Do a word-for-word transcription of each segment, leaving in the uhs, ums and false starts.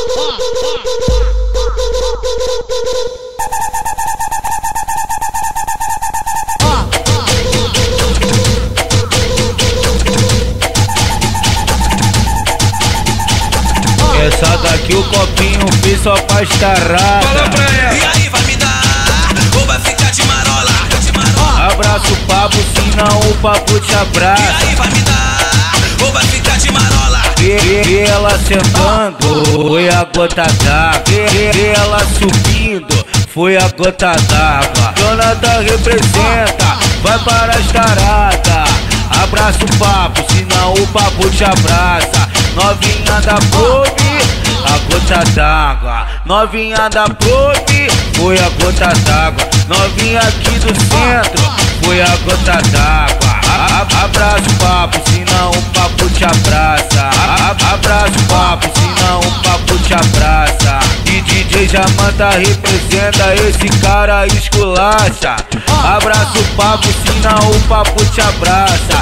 Essa daqui o copinho fez só pra estarrada. Fala pra ela. E aí, vai me dar ou vai ficar de marola? De marola. Abraça o papo, senão o papo te abraça. E aí, vai me dar ou vai ficar de marola? E, e ela sentando, foi a gota d'água. E, e ela subindo, foi a gota d'água. Jonathan representa, vai para a estarada. Abraça o papo, senão o papo te abraça. Novinha da Probe, a gota d'água. Novinha da Probe, foi a gota d'água. Novinha aqui do centro, foi a gota d'água. Abraça o papo, senão o papo te abraça. Abraça o papo, senão o papo te abraça. E D J Jamanta representa, esse cara esculacha. Abraça o papo, senão o papo te abraça.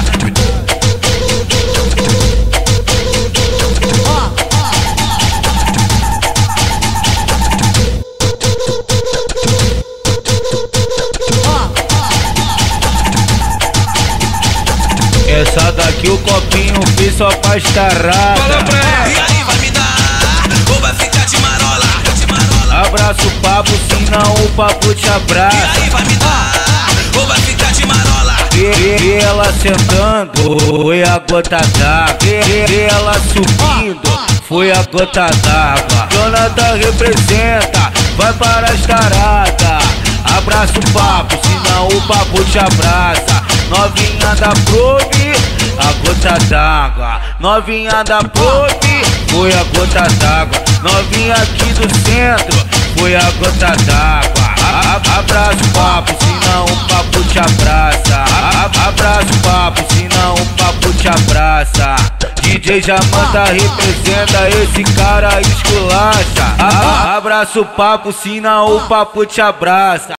Essa daqui o copinho fez só pra estarrada. Fala pra ela. E aí, vai me dar ou vai ficar de marola? De marola. Abraça o papo, senão o papo te E abraça. aí, vai me dar ou vai ficar de marola? E, e ela sentando, foi a gota d'água. E, e ela subindo, foi a gota d'água. Jonathan representa, vai para a estarada. Abraça o papo, senão o papo te abraça. Novinha da Probe, a gota d'água. Novinha da Probe, foi a gota d'água. Novinha aqui do centro, foi a gota d'água. Abraça o papo, senão o papo te abraça. Abraça o papo, senão o papo te abraça. D J Jamanta representa, esse cara esculacha. Abraça o papo, senão o papo te abraça.